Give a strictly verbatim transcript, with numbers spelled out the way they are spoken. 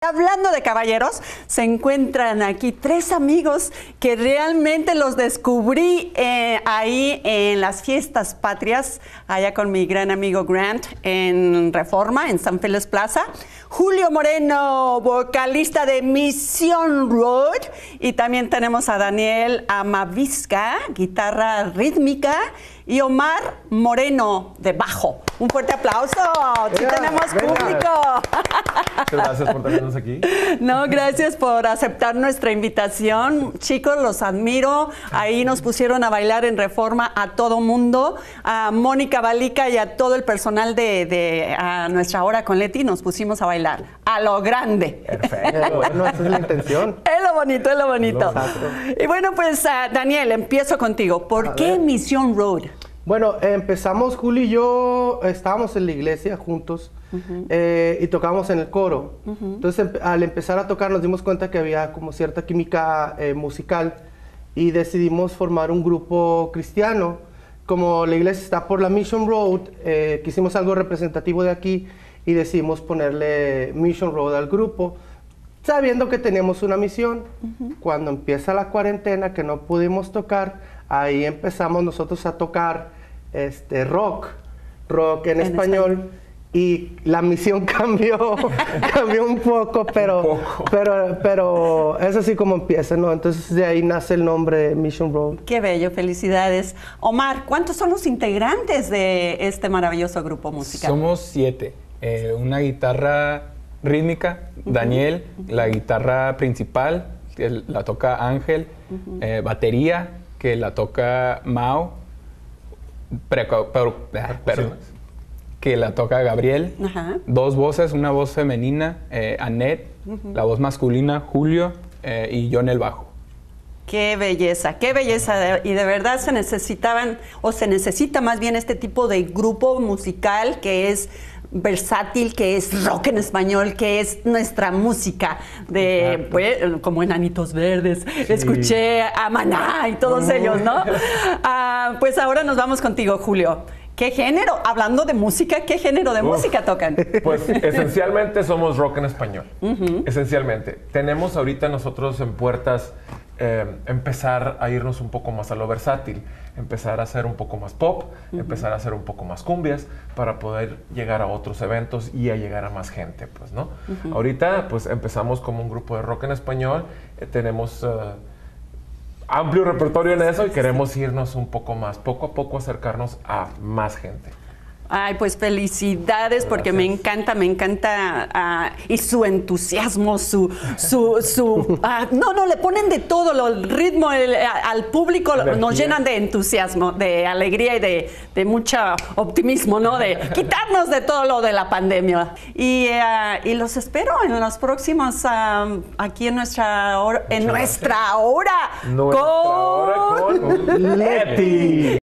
Hablando de caballeros, se encuentran aquí tres amigos que realmente los descubrí eh, ahí en las fiestas patrias, allá con mi gran amigo Grant en Reforma, en San Félix Plaza. Julio Moreno, vocalista de Mission Road, y también tenemos a Daniel Amavisca, guitarra rítmica, y Omar Moreno, de bajo. Un fuerte aplauso. Sí, venga, tenemos venga. público. Muchas gracias por tenernos aquí. No, gracias por aceptar nuestra invitación. Chicos, los admiro. Ahí nos pusieron a bailar en Reforma a todo mundo. A Mónica Balica y a todo el personal de, de a Nuestra Hora con Leti nos pusimos a bailar. A lo grande. Perfecto, bueno, esa es la intención. Es lo bonito, es lo bonito. Exacto. Y bueno, pues, uh, Daniel, empiezo contigo. ¿Por A qué ver. Mission Road? Bueno, empezamos, Julio y yo estábamos en la iglesia juntos uh-huh. eh, y tocábamos en el coro. Uh-huh. Entonces, em- al empezar a tocar nos dimos cuenta que había como cierta química eh, musical y decidimos formar un grupo cristiano. Como la iglesia está por la Mission Road, eh, quisimos algo representativo de aquí y decidimos ponerle Mission Road al grupo, sabiendo que teníamos una misión. Uh-huh. Cuando empieza la cuarentena, que no pudimos tocar, ahí empezamos nosotros a tocar este, rock, rock en, en español, español, y la misión cambió, cambió un poco, pero, un poco. pero, pero es así como empieza, ¿no? Entonces de ahí nace el nombre Mission Road. Qué bello, felicidades. Omar, ¿cuántos son los integrantes de este maravilloso grupo musical? Somos siete, eh, una guitarra rítmica, uh-huh. Daniel, uh-huh. la guitarra principal, que la toca Ángel, uh-huh. eh, batería, que la toca Mao, pero, pero, pero, que la toca Gabriel, uh-huh. dos voces, una voz femenina, eh, Annette, uh-huh. la voz masculina, Julio, eh, y yo en el bajo. Qué belleza, qué belleza, y de verdad se necesitaban, o se necesita más bien este tipo de grupo musical que es versátil, que es rock en español, que es nuestra música, de pues, como Enanitos Verdes, sí. Escuché a Maná y todos uh. ellos, ¿no? uh, pues ahora nos vamos contigo, Julio. ¿Qué género? Hablando de música, ¿qué género de Uf. música tocan? Pues esencialmente somos rock en español, uh-huh. esencialmente. Tenemos ahorita nosotros en puertas eh, empezar a irnos un poco más a lo versátil, empezar a hacer un poco más pop, uh-huh. empezar a hacer un poco más cumbias para poder llegar a otros eventos y a llegar a más gente, pues, ¿no? Uh-huh. Ahorita, pues, empezamos como un grupo de rock en español, eh, tenemos uh, amplio repertorio en eso y queremos irnos un poco más, poco a poco acercarnos a más gente. Ay, pues felicidades, porque me encanta, me encanta, uh, y su entusiasmo, su, su, su, uh, no, no, le ponen de todo, lo, el ritmo, el, al público lo, nos llenan de entusiasmo, de alegría y de, de mucho optimismo, ¿no? De quitarnos de todo lo de la pandemia. Y, uh, y los espero en los próximos, uh, aquí en nuestra hora, en nuestra hora, nuestra con, hora con Leti.